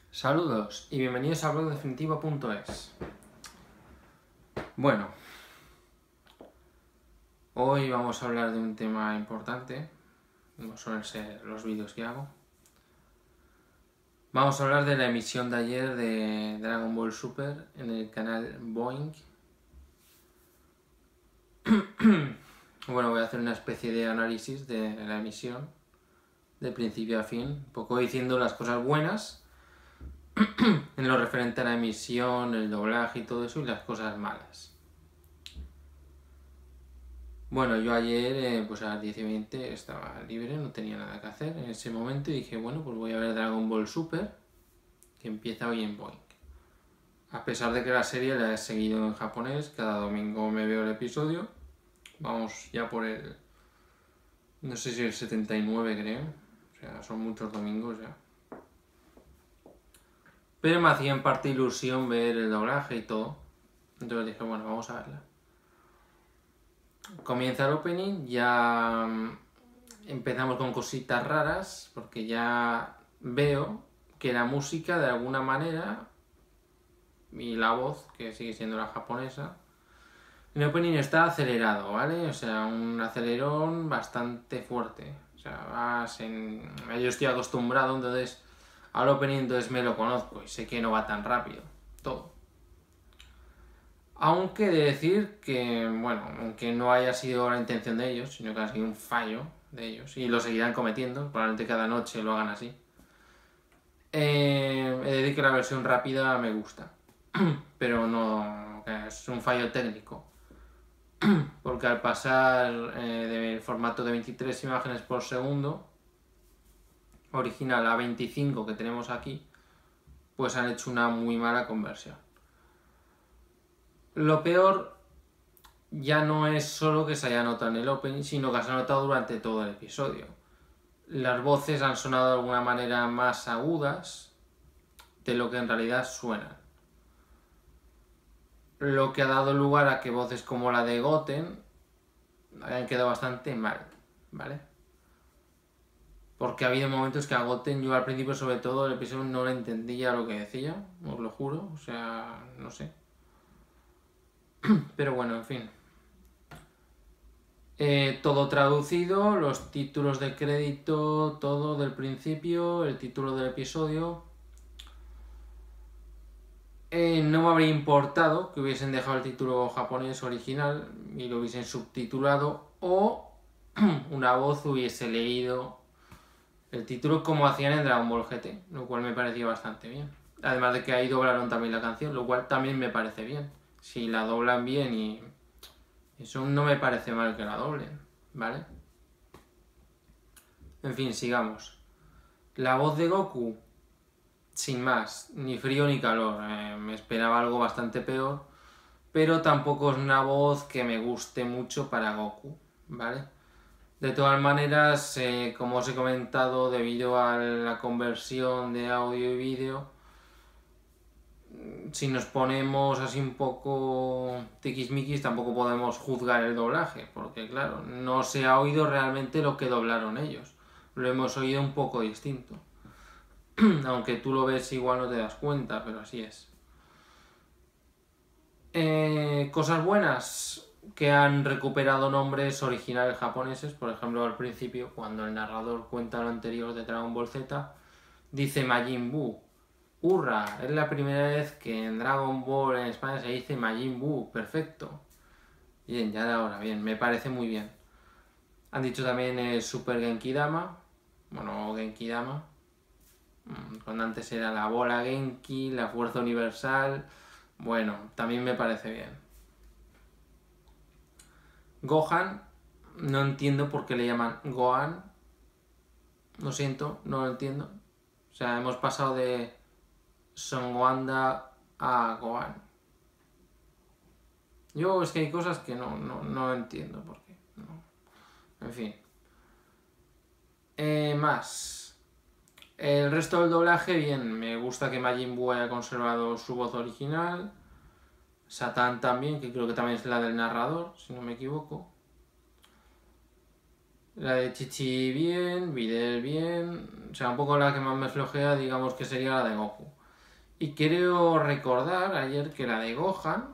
Saludos y bienvenidos a blogdefinitivo.es. Bueno, hoy vamos a hablar de un tema importante, como suelen ser los vídeos que hago. Vamos a hablar de la emisión de ayer de Dragon Ball Super en el canal Boing. Bueno, voy a hacer una especie de análisis de la emisión, de principio a fin, un poco diciendo las cosas buenas en lo referente a la emisión, el doblaje y todo eso, y las cosas malas. Bueno, yo ayer, pues a las 10:20 estaba libre, no tenía nada que hacer en ese momento y dije, bueno, pues voy a ver Dragon Ball Super, que empieza hoy en Boing. A pesar de que la serie la he seguido en japonés, cada domingo me veo el episodio. Vamos ya por el... no sé si el 79 creo, o sea, son muchos domingos ya. Pero me hacía en parte ilusión ver el doblaje y todo. Entonces dije, bueno, vamos a verla. Comienza el opening, ya empezamos con cositas raras, porque ya veo que la música de alguna manera y la voz, que sigue siendo la japonesa, el opening está acelerado, ¿vale? O sea, un acelerón bastante fuerte. O sea, vas en... yo estoy acostumbrado entonces al opening, entonces me lo conozco y sé que no va tan rápido, todo. Aunque he de decir que, bueno, aunque no haya sido la intención de ellos, sino que ha sido un fallo de ellos, y lo seguirán cometiendo, probablemente cada noche lo hagan así, he de decir que la versión rápida me gusta, pero no, es un fallo técnico, porque al pasar del formato de 23 imágenes por segundo, original a 25 que tenemos aquí, pues han hecho una muy mala conversión. Lo peor ya no es solo que se haya notado en el opening, sino que se ha notado durante todo el episodio. Las voces han sonado de alguna manera más agudas de lo que en realidad suenan. Lo que ha dado lugar a que voces como la de Goten hayan quedado bastante mal, ¿vale? Porque ha habido momentos que a Goten yo al principio, sobre todo, el episodio no le entendía lo que decía, os lo juro, o sea, no sé. Pero bueno, en fin. Todo traducido, los títulos de crédito, todo del principio, el título del episodio. No me habría importado que hubiesen dejado el título japonés original y lo hubiesen subtitulado, o una voz hubiese leído el título como hacían en Dragon Ball GT, lo cual me parecía bastante bien. Además de que ahí doblaron también la canción, lo cual también me parece bien. Si la doblan bien y eso no me parece mal que la doblen, ¿vale? En fin, sigamos. La voz de Goku, sin más, ni frío ni calor. Me esperaba algo bastante peor, pero tampoco es una voz que me guste mucho para Goku, ¿vale? De todas maneras, como os he comentado, debido a la conversión de audio y vídeo, si nos ponemos así un poco tiquismiquis, tampoco podemos juzgar el doblaje, porque claro, no se ha oído realmente lo que doblaron ellos. Lo hemos oído un poco distinto. Aunque tú lo ves igual no te das cuenta, pero así es. Cosas buenas, que han recuperado nombres originales japoneses. Por ejemplo, al principio, cuando el narrador cuenta lo anterior de Dragon Ball Z, dice Majin Buu. ¡Hurra! Es la primera vez que en Dragon Ball en España se dice Majin Buu. Perfecto. Bien, ya de ahora, bien, me parece muy bien. Han dicho también Super Genki Dama. Bueno, Genki Dama. Cuando antes era la bola Genki, la fuerza universal. Bueno, también me parece bien. Gohan, no entiendo por qué le llaman Gohan. Lo siento, no lo entiendo. O sea, hemos pasado de Son Wanda a Gohan. Yo es que hay cosas que no entiendo por qué. No. En fin. Más. El resto del doblaje, bien. Me gusta que Majin Buu haya conservado su voz original. Satán también, que creo que también es la del narrador, si no me equivoco. La de Chichi bien, Videl bien. O sea, un poco la que más me flojea, digamos que sería la de Goku. Y quiero recordar ayer que la de Gohan,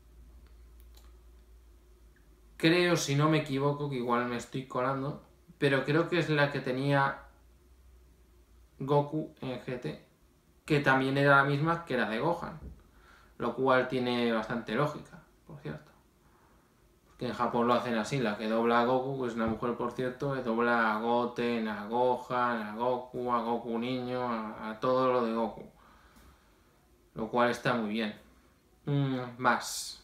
creo, si no me equivoco, que igual me estoy colando, pero creo que es la que tenía Goku en GT, que también era la misma que la de Gohan, lo cual tiene bastante lógica, por cierto. Porque en Japón lo hacen así, la que dobla a Goku, que es una mujer, por cierto, que dobla a Goten, a Gohan, a Goku niño, a todo lo de Goku. Lo cual está muy bien. Más.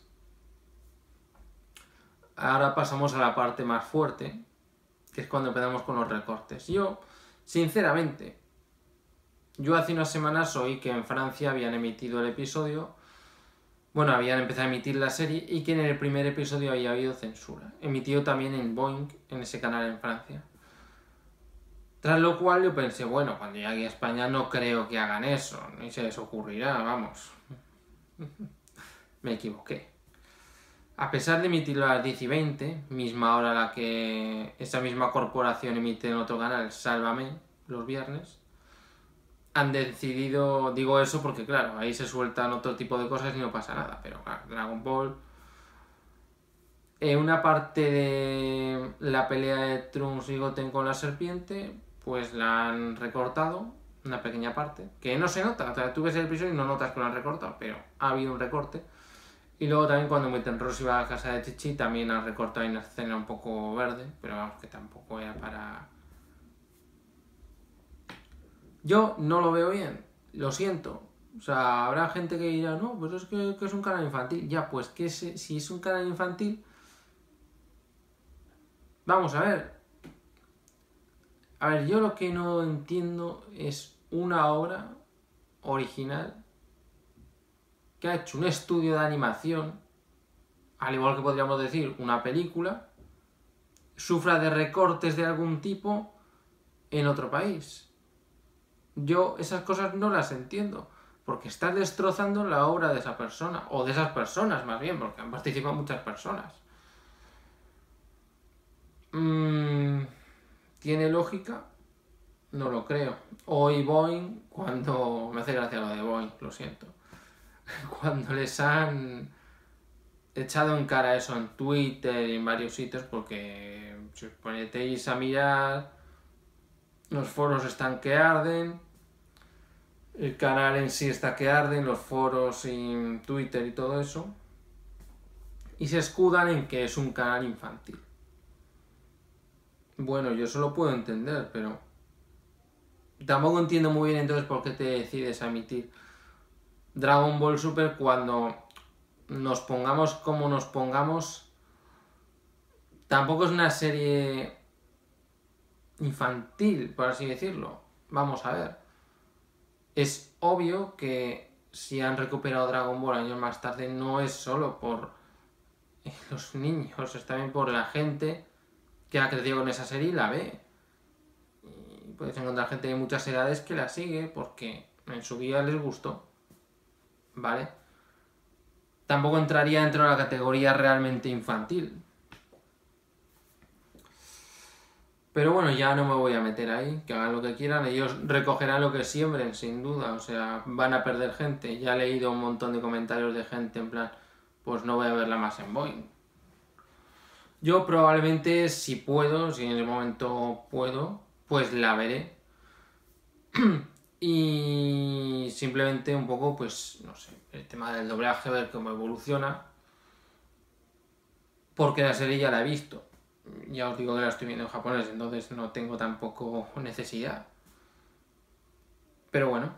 Ahora pasamos a la parte más fuerte, que es cuando empezamos con los recortes. Sinceramente, hace unas semanas oí que en Francia habían emitido el episodio, habían empezado a emitir la serie y que en el primer episodio había habido censura. Emitido también en Boing, en ese canal en Francia. Tras lo cual yo pensé, bueno, cuando llegue a España no creo que hagan eso, ni se les ocurrirá, vamos. Me equivoqué. A pesar de emitirlo a las 10 y 20, misma hora a la que esa misma corporación emite en otro canal, Sálvame, los viernes, han decidido, digo eso porque claro, ahí se sueltan otro tipo de cosas y no pasa nada, pero claro, Dragon Ball, una parte de la pelea de Trunks y Goten con la serpiente, pues la han recortado, una pequeña parte, que no se nota, o sea, tú ves el episodio y no notas que lo han recortado, pero ha habido un recorte. Y luego también cuando meten Rosy va a casa de Chichi también han recortado una escena un poco verde, pero vamos, que tampoco era para... Yo no lo veo bien, lo siento. O sea, habrá gente que dirá, no, pues es que es un canal infantil. Ya, pues que si es un canal infantil... Vamos a ver. A ver, yo lo que no entiendo es una obra original que ha hecho un estudio de animación, al igual que podríamos decir una película, sufra de recortes de algún tipo en otro país. Yo esas cosas no las entiendo, porque estás destrozando la obra de esa persona, o de esas personas más bien, porque han participado muchas personas. ¿Tiene lógica? No lo creo. Hoy Boeing, cuando... Me hace gracia lo de Boeing, lo siento. Cuando les han echado en cara eso en Twitter y en varios sitios, porque si os ponéis a mirar, los foros están que arden, el canal en sí está que arden, los foros y Twitter y todo eso, y se escudan en que es un canal infantil. Bueno, yo eso lo puedo entender, pero tampoco entiendo muy bien entonces por qué te decides a emitir Dragon Ball Super cuando nos pongamos como nos pongamos. Tampoco es una serie infantil, por así decirlo. Vamos a ver. Es obvio que si han recuperado Dragon Ball años más tarde no es solo por los niños, es también por la gente que ha crecido con esa serie y la ve. Y puedes encontrar gente de muchas edades que la sigue porque en su día les gustó. ¿Vale? Tampoco entraría dentro de la categoría realmente infantil. Pero bueno, ya no me voy a meter ahí, que hagan lo que quieran, ellos recogerán lo que siembren, sin duda, o sea, van a perder gente. Ya he leído un montón de comentarios de gente en plan, pues no voy a verla más en Boeing. Yo probablemente, si puedo, si en el momento puedo, pues la veré. Y simplemente un poco, pues, no sé, el tema del doblaje, ver cómo evoluciona. Porque la serie ya la he visto. Ya os digo que la estoy viendo en japonés, entonces no tengo tampoco necesidad. Pero bueno,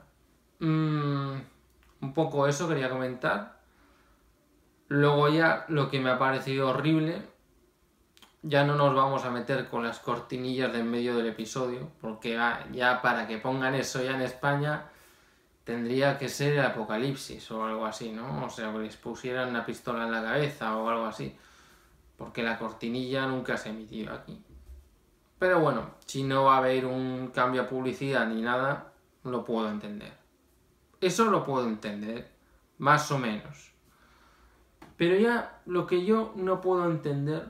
un poco eso quería comentar. Luego ya lo que me ha parecido horrible, ya no nos vamos a meter con las cortinillas de en medio del episodio, porque ya para que pongan eso ya en España tendría que ser el apocalipsis o algo así, ¿no? O sea, que les pusieran una pistola en la cabeza o algo así. Porque la cortinilla nunca se ha emitido aquí. Pero bueno, si no va a haber un cambio a publicidad ni nada, lo puedo entender. Eso lo puedo entender, más o menos. Pero ya lo que yo no puedo entender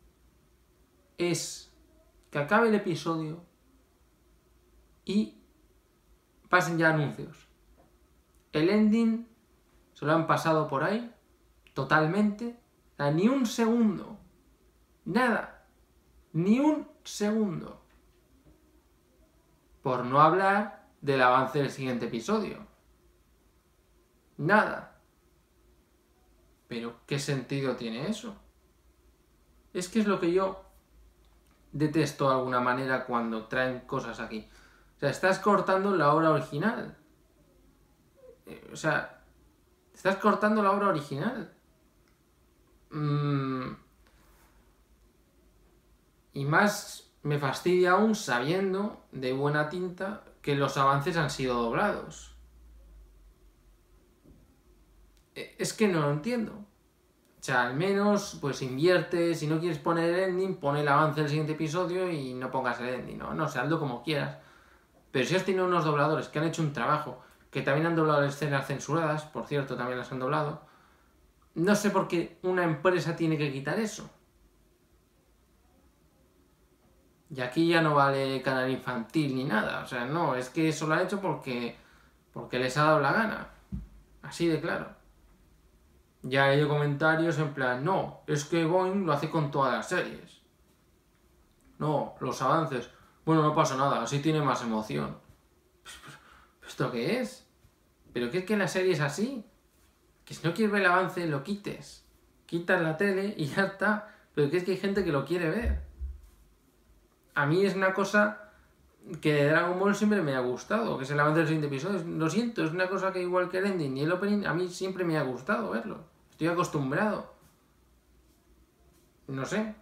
es que acabe el episodio y pasen ya anuncios. el ending se lo han pasado por ahí, totalmente, o sea, ni un segundo, nada, ni un segundo. Por no hablar del avance del siguiente episodio. Nada. Pero, ¿qué sentido tiene eso? Es que es lo que yo detesto de alguna manera cuando traen cosas aquí. O sea, estás cortando la obra original. O sea, estás cortando la obra original. Y más me fastidia aún sabiendo de buena tinta que los avances han sido doblados. Es que no lo entiendo. O sea, al menos, pues invierte, si no quieres poner el ending, pon el avance del siguiente episodio y no pongas el ending, ¿no? No sé, hazlo como quieras. Pero si has tenido unos dobladores que han hecho un trabajo, que también han doblado escenas censuradas, por cierto, también las han doblado, no sé por qué una empresa tiene que quitar eso. Y aquí ya no vale canal infantil ni nada, o sea, no, es que eso lo ha hecho porque les ha dado la gana. Así de claro. Ya he oído comentarios en plan, no, es que Boeing lo hace con todas las series. No, los avances. Bueno, no pasa nada, así tiene más emoción. ¿Esto qué es? ¿Pero qué es que la serie es así? Que si no quieres ver el avance, lo quites. Quitas la tele y ya está. Pero que es que hay gente que lo quiere ver. A mí es una cosa que de Dragon Ball siempre me ha gustado, que es el avance del siguiente episodio. Lo siento, es una cosa que igual que el ending y el opening, a mí siempre me ha gustado verlo. Estoy acostumbrado. No sé.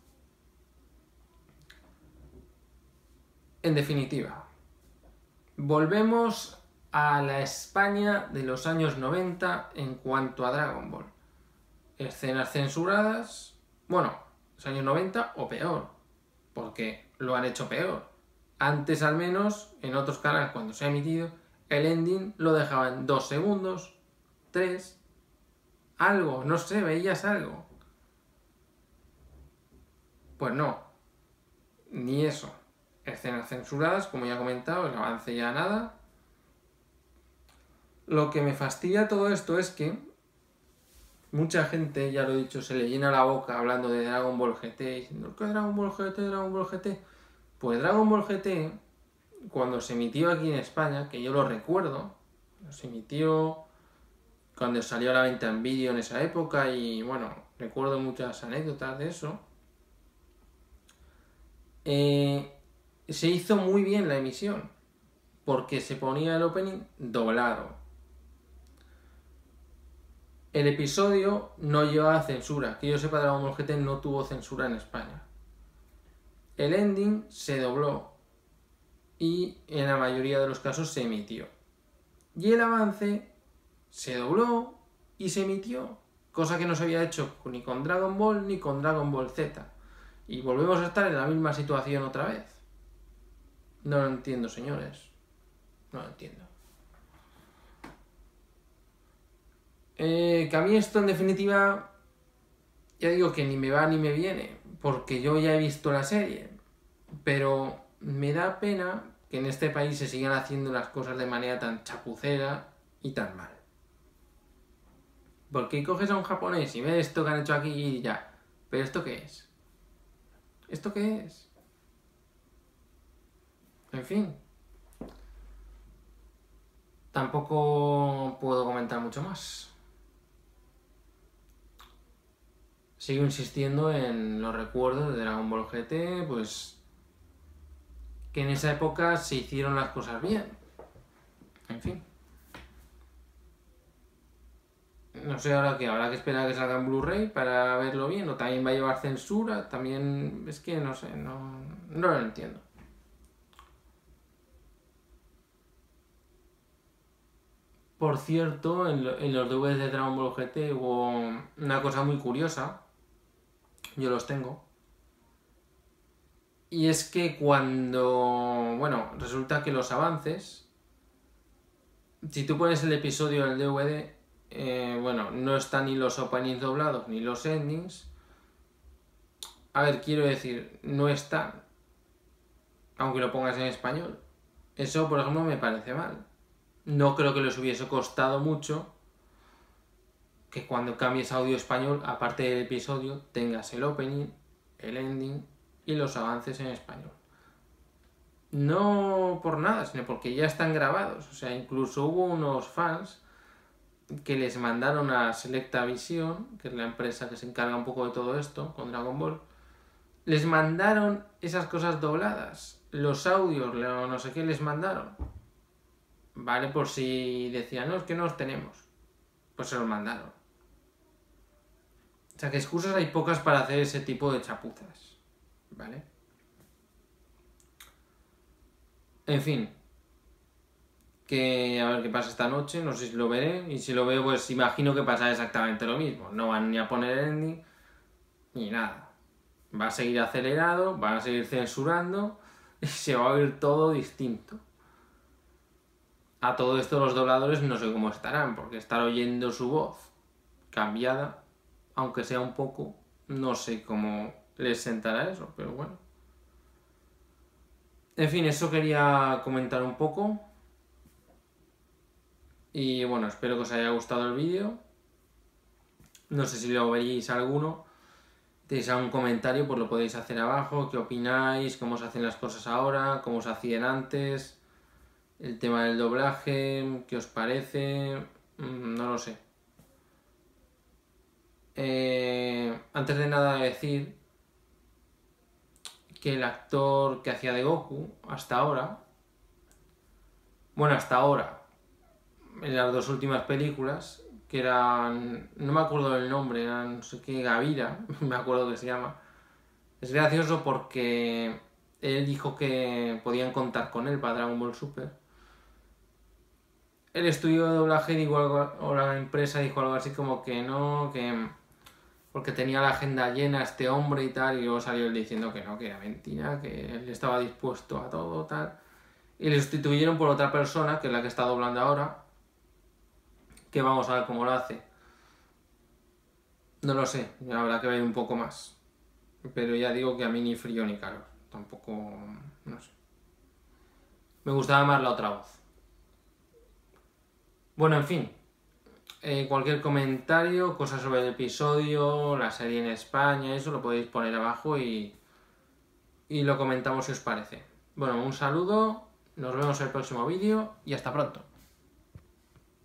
En definitiva, volvemos a la España de los años 90 en cuanto a Dragon Ball. Escenas censuradas, bueno, los años 90 o peor, porque lo han hecho peor. Antes al menos, en otros canales cuando se ha emitido, el ending lo dejaban 2 segundos, 3, algo, no sé, veías algo. Pues no, ni eso. Escenas censuradas, como ya he comentado, el avance ya nada. Lo que me fastidia todo esto es que mucha gente, ya lo he dicho, se le llena la boca hablando de Dragon Ball GT, diciendo que Dragon Ball GT, Dragon Ball GT. Pues Dragon Ball GT, cuando se emitió aquí en España, que yo lo recuerdo, se emitió cuando salió a la venta en vídeo en esa época y bueno, recuerdo muchas anécdotas de eso. Se hizo muy bien la emisión, porque se ponía el opening doblado. El episodio no llevaba censura, que yo sepa, Dragon Ball GT no tuvo censura en España. El ending se dobló y en la mayoría de los casos se emitió. Y el avance se dobló y se emitió, cosa que no se había hecho ni con Dragon Ball ni con Dragon Ball Z. Y volvemos a estar en la misma situación otra vez. No lo entiendo, señores. No lo entiendo. Que a mí esto en definitiva, ya digo que ni me va ni me viene, porque yo ya he visto la serie, pero me da pena que en este país se sigan haciendo las cosas de manera tan chapucera y tan mal. Porque coges a un japonés y ves esto que han hecho aquí y ya, ¿pero esto qué es? ¿Esto qué es? En fin. Tampoco puedo comentar mucho más. Sigo insistiendo en los recuerdos de Dragon Ball GT, pues que en esa época se hicieron las cosas bien. En fin. No sé ahora qué, habrá que esperar a que salga en Blu-ray para verlo bien, o también va a llevar censura, también es que no sé, no lo entiendo. Por cierto, en los DVDs de Dragon Ball GT hubo una cosa muy curiosa, yo los tengo, y es que cuando, bueno, resulta que los avances, si tú pones el episodio en el DVD, bueno, no están ni los openings doblados ni los endings. A ver, quiero decir, no están, aunque lo pongas en español. Eso, por ejemplo, me parece mal. no creo que les hubiese costado mucho que cuando cambies a audio español, aparte del episodio, tengas el opening, el ending y los avances en español. No por nada, sino porque ya están grabados. O sea, incluso hubo unos fans que les mandaron a Selecta Visión, que es la empresa que se encarga un poco de todo esto con Dragon Ball, les mandaron esas cosas dobladas, los audios, no sé qué les mandaron, ¿vale? Por si decían, no, es que no los tenemos, pues se los mandaron. O sea, que excusas hay pocas para hacer ese tipo de chapuzas, ¿vale? En fin, que a ver qué pasa esta noche, no sé si lo veré, y si lo veo pues imagino que pasa exactamente lo mismo, no van ni a poner el ending ni nada, va a seguir acelerado, van a seguir censurando y se va a oír todo distinto. A todo esto los dobladores no sé cómo estarán, porque estar oyendo su voz cambiada, aunque sea un poco, no sé cómo les sentará eso, pero bueno. En fin, eso quería comentar un poco. Y bueno, espero que os haya gustado el vídeo. No sé si lo veréis alguno. Tenéis algún comentario, pues lo podéis hacer abajo. ¿Qué opináis? ¿Cómo se hacen las cosas ahora? ¿Cómo se hacían antes? El tema del doblaje, ¿qué os parece? No lo sé. Antes de nada decir que el actor que hacía de Goku, hasta ahora, en las dos últimas películas, que eran, no me acuerdo del nombre, eran no sé qué, Gavira, me acuerdo que se llama. Es gracioso porque él dijo que podían contar con él para Dragon Ball Super. El estudio de doblaje dijo algo, o la empresa dijo algo así como que no, que porque tenía la agenda llena este hombre y tal, y luego salió él diciendo que no, que era mentira, que él estaba dispuesto a todo, tal. Y le sustituyeron por otra persona, que es la que está doblando ahora, que vamos a ver cómo lo hace. No lo sé, habrá que ver un poco más. Pero ya digo que a mí ni frío ni calor, tampoco, no sé. Me gustaba más la otra voz. Bueno, en fin, cualquier comentario, cosas sobre el episodio, la serie en España, eso lo podéis poner abajo y lo comentamos si os parece. Bueno, un saludo, nos vemos en el próximo vídeo y hasta pronto.